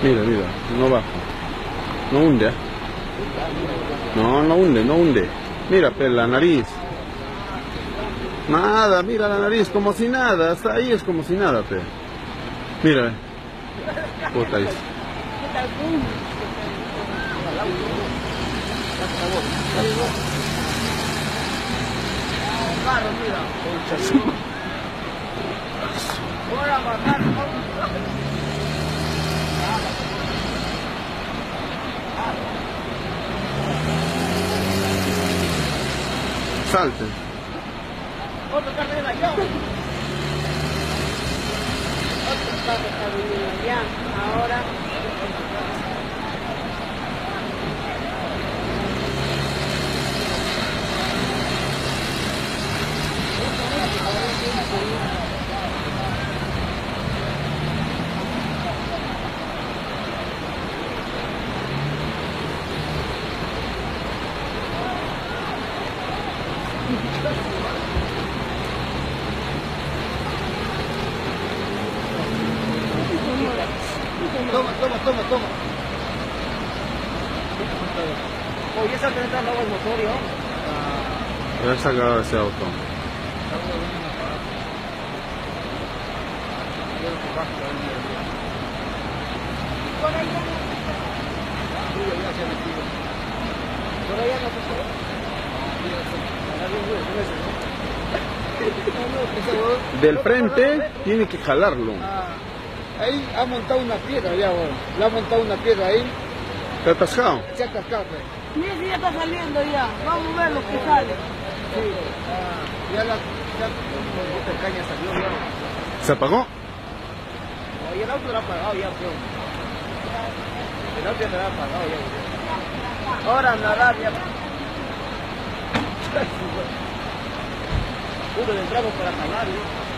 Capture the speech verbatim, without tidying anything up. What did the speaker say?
Mira, mira, no baja. No hunde, ¿eh? No, no hunde, no hunde. Mira, pe, la nariz. Nada, mira la nariz, como si nada. Hasta ahí es como si nada, pe. Mira. Puta ahí. Salte. Otro carro de allá. Otro carro está viniendo allá. Ahora. Toma, toma, toma, toma. Oye, esa treinta no el motor, ¿yo? Ya he sacado ese auto. Por allá no Por allá no se puede. Del frente tiene que jalarlo. Ahí ha montado una piedra ya, bueno. Le ha montado una piedra ahí. ¿Te ha atascado? Se ha atascado. Mira si ya está saliendo ya. Vamos a ver lo que sale. Sí. Ah, ya la... Ya esta caña salió ya. ¿Se apagó? Oye, el auto lo ha apagado ya, pero... El auto ya lo ha apagado ya. Ahora nadar ya. Uno le entramos para jalar, ¿no?